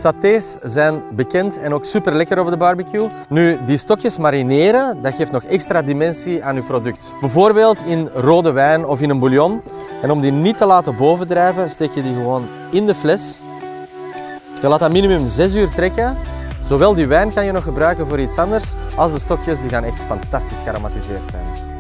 Satés zijn bekend en ook super lekker op de barbecue. Nu, die stokjes marineren, dat geeft nog extra dimensie aan uw product. Bijvoorbeeld in rode wijn of in een bouillon. En om die niet te laten bovendrijven, steek je die gewoon in de fles. Je laat dat minimum 6 uur trekken. Zowel die wijn kan je nog gebruiken voor iets anders, als de stokjes die gaan echt fantastisch gearomatiseerd zijn.